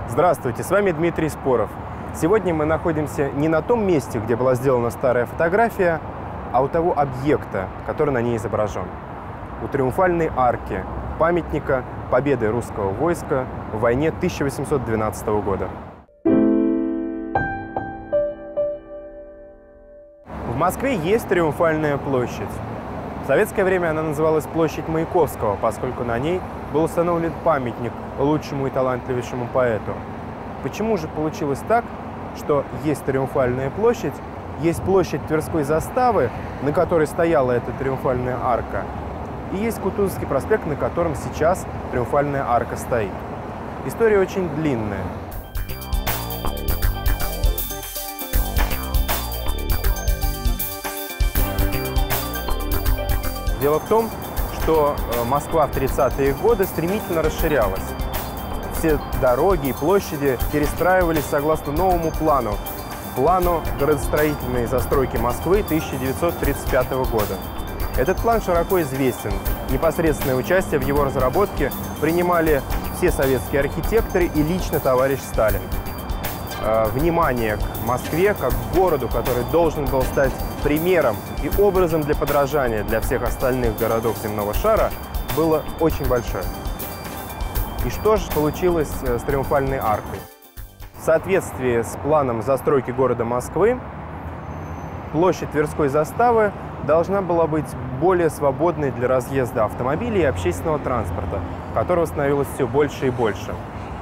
Здравствуйте, с вами Дмитрий Споров. Сегодня мы находимся не на том месте, где была сделана старая фотография, а у того объекта, который на ней изображен. У Триумфальной арки, памятника победы русского войска в войне 1812 года. В Москве есть Триумфальная площадь. В советское время она называлась Площадь Маяковского, поскольку на ней был установлен памятник лучшему и талантливейшему поэту. Почему же получилось так, что есть Триумфальная площадь, есть площадь Тверской заставы, на которой стояла эта Триумфальная арка, и есть Кутузовский проспект, на котором сейчас Триумфальная арка стоит? История очень длинная. Дело в том, что Москва в 30-е годы стремительно расширялась. Все дороги и площади перестраивались согласно новому плану градостроительной застройки Москвы 1935 года. Этот план широко известен. Непосредственное участие в его разработке принимали все советские архитекторы и лично товарищ Сталин. Внимание к Москве как к городу, который должен был стать примером и образом для подражания для всех остальных городов земного шара, было очень большое. И что же получилось с Триумфальной аркой? В соответствии с планом застройки города Москвы, площадь Тверской заставы должна была быть более свободной для разъезда автомобилей и общественного транспорта, которого становилось все больше и больше.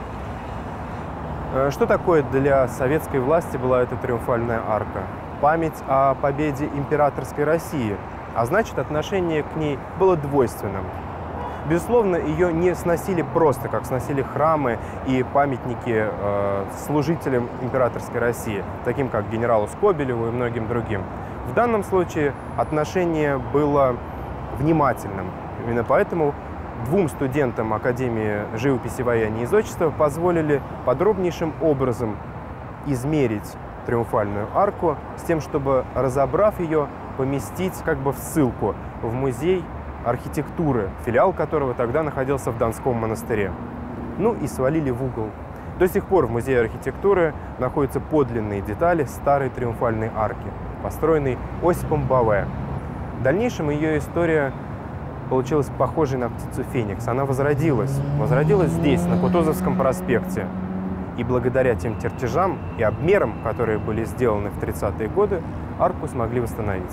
Что такое для советской власти была эта Триумфальная арка? Память о победе императорской России, а значит, отношение к ней было двойственным. Безусловно, ее не сносили просто, как сносили храмы и памятники служителям императорской России, таким как генералу Скобелеву и многим другим. В данном случае отношение было внимательным. Именно поэтому двум студентам Академии живописи, вояния и зодчества позволили подробнейшим образом измерить Триумфальную арку с тем, чтобы, разобрав ее, поместить как бы в ссылку в музей архитектуры, филиал которого тогда находился в Донском монастыре. Ну и свалили в угол. До сих пор в Музее архитектуры находятся подлинные детали старой Триумфальной арки, построенной Осипом Баве. В дальнейшем ее история получилась похожей на птицу Феникс. Она возродилась здесь, на Кутузовском проспекте. И благодаря тем чертежам и обмерам, которые были сделаны в 30-е годы, арку смогли восстановить.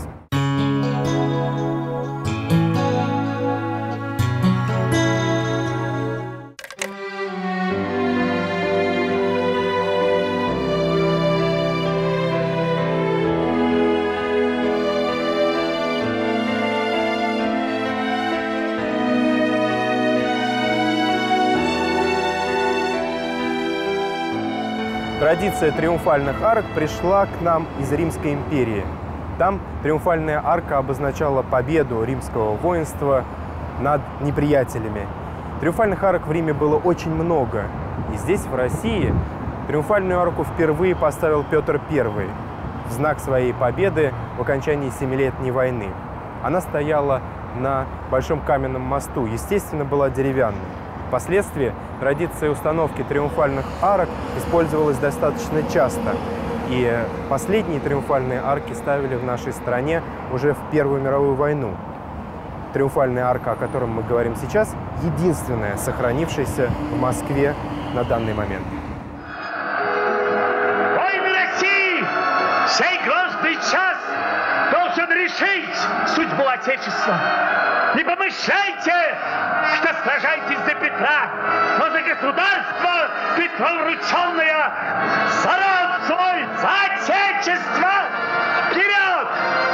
Традиция триумфальных арок пришла к нам из Римской империи. Там триумфальная арка обозначала победу римского воинства над неприятелями. Триумфальных арок в Риме было очень много. И здесь, в России, триумфальную арку впервые поставил Петр I в знак своей победы в окончании Семилетней войны. Она стояла на Большом каменном мосту, естественно, была деревянной. Впоследствии традиция установки триумфальных арок использовалась достаточно часто. И последние триумфальные арки ставили в нашей стране уже в Первую мировую войну. Триумфальная арка, о которой мы говорим сейчас, единственная сохранившаяся в Москве на данный момент. Воины России! Сей грозный час должен решить судьбу Отечества. Не помышляйте, что сражаетесь за Петра, но за государство Петром врученное, за род свой, за Отечество! Вперед!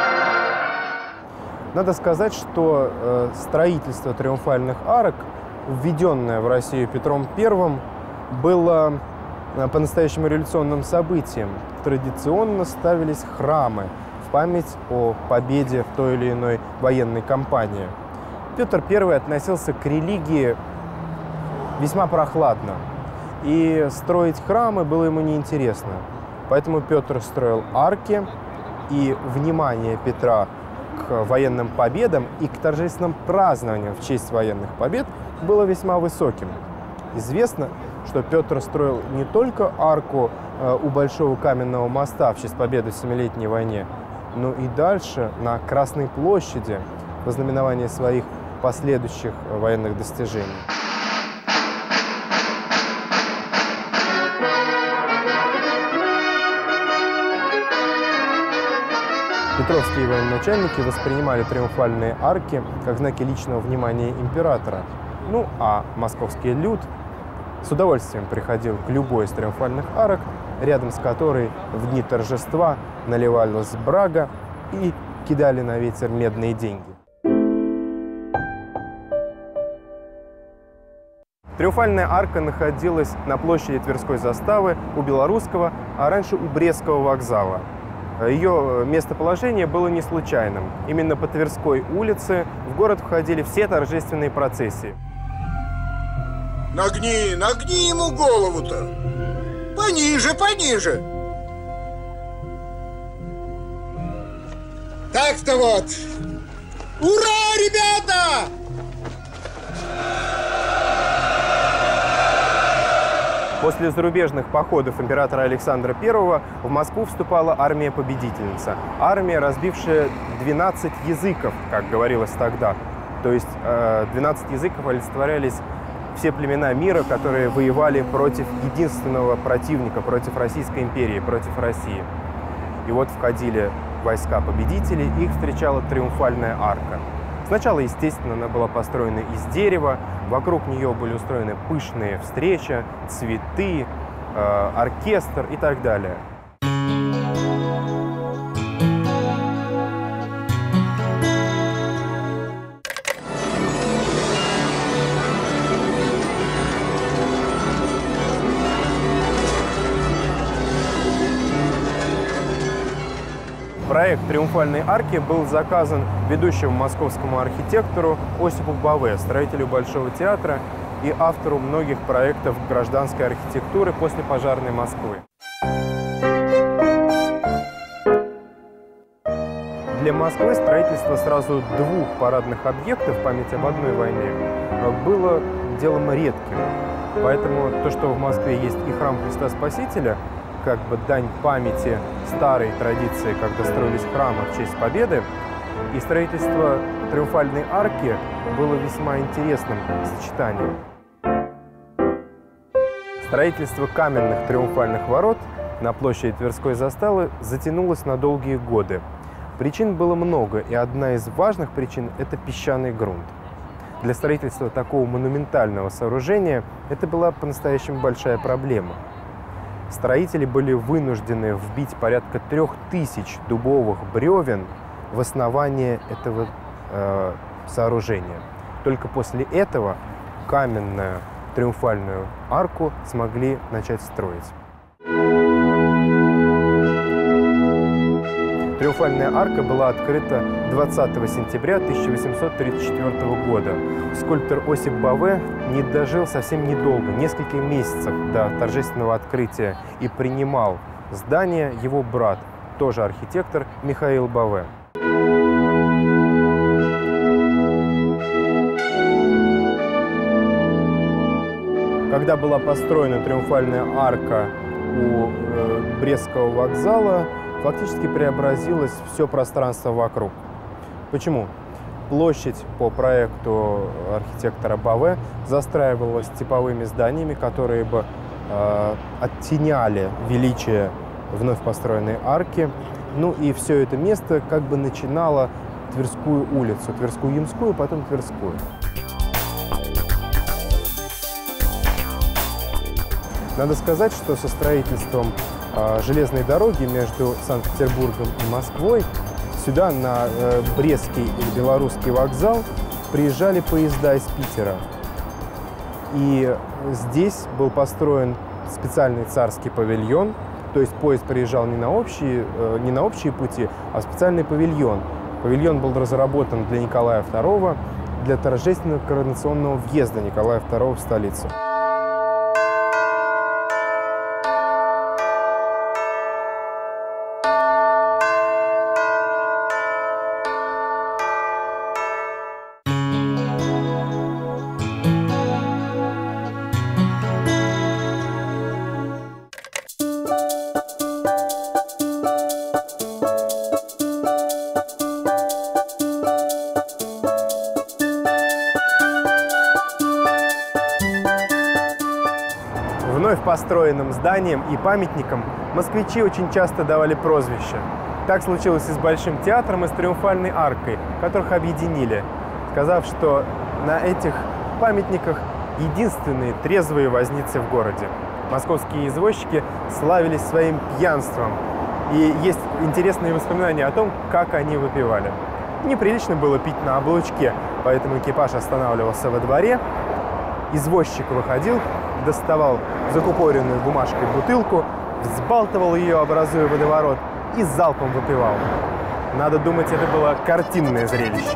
Надо сказать, что строительство триумфальных арок, введенное в Россию Петром I, было по-настоящему революционным событием. Традиционно ставились храмы в память о победе в той или иной военной кампании. Петр I относился к религии весьма прохладно, и строить храмы было ему неинтересно. Поэтому Петр строил арки, и внимание Петра к военным победам и к торжественным празднованиям в честь военных побед было весьма высоким. Известно, что Петр строил не только арку у Большого каменного моста в честь победы в Семилетней войне, но и дальше на Красной площади во знаменование своих последующих военных достижений. Петровские военачальники воспринимали триумфальные арки как знаки личного внимания императора. Ну а московский люд с удовольствием приходил к любой из триумфальных арок, рядом с которой в дни торжества наливалась брага и кидали на ветер медные деньги. Триумфальная арка находилась на площади Тверской заставы у Белорусского, а раньше у Брестского вокзала. Ее местоположение было не случайным. Именно по Тверской улице в город входили все торжественные процессии. Нагни ему голову-то! Пониже, пониже! Так-то вот! Ура, ребята! После зарубежных походов императора Александра I в Москву вступала армия-победительница. Армия, разбившая 12 языков, как говорилось тогда. То есть 12 языков олицетворялись все племена мира, которые воевали против единственного противника, против Российской империи, против России. И вот входили войска победителей, их встречала триумфальная арка. Сначала, естественно, она была построена из дерева, вокруг нее были устроены пышные встречи, цветы, оркестр и так далее. Проект триумфальной арки был заказан ведущему московскому архитектору Осипу Баве, строителю Большого театра и автору многих проектов гражданской архитектуры после пожарной Москвы. Для Москвы строительство сразу двух парадных объектов в память об одной войне было делом редким. Поэтому то, что в Москве есть и храм Христа Спасителя, как бы дань памяти старой традиции, когда строились храмы в честь победы, и строительство триумфальной арки было весьма интересным сочетанием. Строительство каменных триумфальных ворот на площади Тверской заставы затянулось на долгие годы. Причин было много, и одна из важных причин – это песчаный грунт. Для строительства такого монументального сооружения это была по-настоящему большая проблема. Строители были вынуждены вбить порядка 3000 дубовых бревен в основание этого сооружения. Только после этого каменную триумфальную арку смогли начать строить. Триумфальная арка была открыта 20 сентября 1834 года. Скульптор Осип Баве не дожил совсем недолго, несколько месяцев до торжественного открытия, и принимал здание его брат, тоже архитектор Михаил Баве. Когда была построена триумфальная арка у Брестского вокзала, фактически преобразилось все пространство вокруг. Почему? Площадь по проекту архитектора Баве застраивалась типовыми зданиями, которые бы оттеняли величие вновь построенной арки. Ну и все это место как бы начинало Тверскую улицу, Тверскую Ямскую, потом Тверскую. Надо сказать, что со строительством железной дороги между Санкт-Петербургом и Москвой сюда, на Брестский или Белорусский вокзал, приезжали поезда из Питера. И здесь был построен специальный царский павильон, то есть поезд приезжал не на общие пути, а в специальный павильон. Павильон был разработан для Николая II, для торжественного коронационного въезда Николая II в столицу. построенным зданиям и памятникам москвичи очень часто давали прозвища. Так случилось и с Большим театром, и с Триумфальной аркой, которых объединили, сказав, что на этих памятниках единственные трезвые возницы в городе. Московские извозчики славились своим пьянством. И есть интересные воспоминания о том, как они выпивали. Неприлично было пить на облучке, поэтому экипаж останавливался во дворе. Извозчик выходил, доставал закупоренную бумажкой бутылку, взбалтывал ее, образуя водоворот, и залпом выпивал. Надо думать, это было картинное зрелище.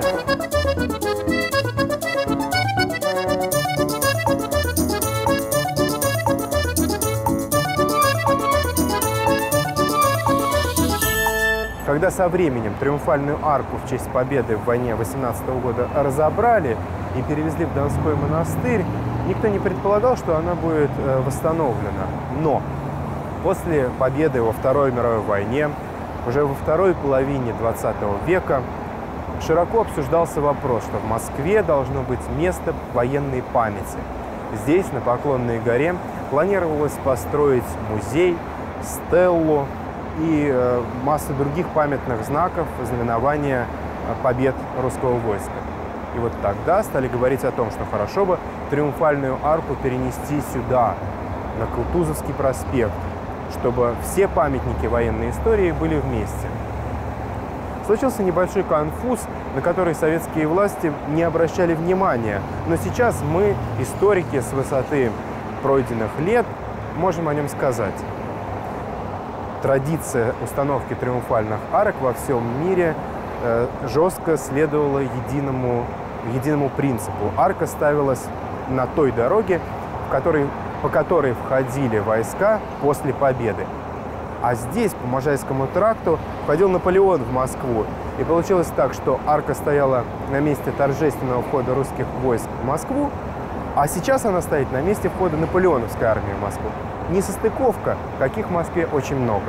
Когда со временем Триумфальную арку в честь победы в войне 18 года разобрали и перевезли в Донской монастырь, никто не предполагал, что она будет восстановлена. Но после победы во Второй мировой войне, уже во второй половине 20 века, широко обсуждался вопрос, что в Москве должно быть место военной памяти. Здесь, на Поклонной горе, планировалось построить музей, стеллу и массу других памятных знаков, знаменования побед русского войска. И вот тогда стали говорить о том, что хорошо бы Триумфальную арку перенести сюда, на Кутузовский проспект, чтобы все памятники военной истории были вместе. Случился небольшой конфуз, на который советские власти не обращали внимания. Но сейчас мы, историки, с высоты пройденных лет, можем о нем сказать. Традиция установки триумфальных арок во всем мире жестко следовала единому принципу. Арка ставилась на той дороге, по которой входили войска после победы. А здесь, по Можайскому тракту, входил Наполеон в Москву. И получилось так, что арка стояла на месте торжественного входа русских войск в Москву, а сейчас она стоит на месте входа наполеоновской армии в Москву. Несостыковка, каких в Москве очень много.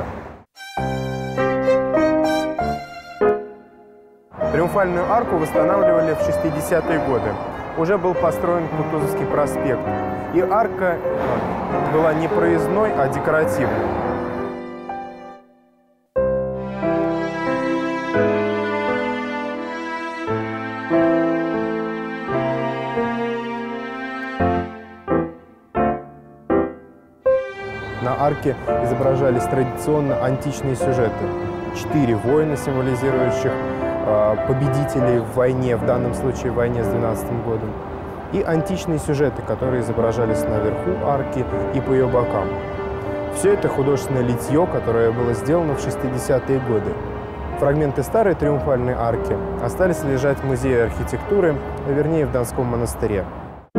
Триумфальную арку восстанавливали в 60-е годы. Уже был построен Кутузовский проспект. И арка была не проездной, а декоративной. На арке изображались традиционно античные сюжеты. 4 воина, символизирующих победителей в войне, в данном случае в войне с 12 годом. И античные сюжеты, которые изображались наверху арки и по ее бокам. Все это художественное литье, которое было сделано в 60-е годы. Фрагменты старой Триумфальной арки остались лежать в Музее архитектуры, вернее, в Донском монастыре.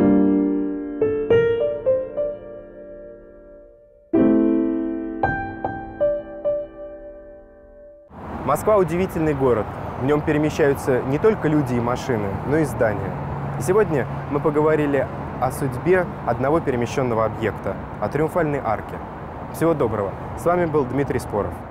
Москва – удивительный город. В нем перемещаются не только люди и машины, но и здания. И сегодня мы поговорили о судьбе одного перемещенного объекта – о Триумфальной арке. Всего доброго. С вами был Дмитрий Споров.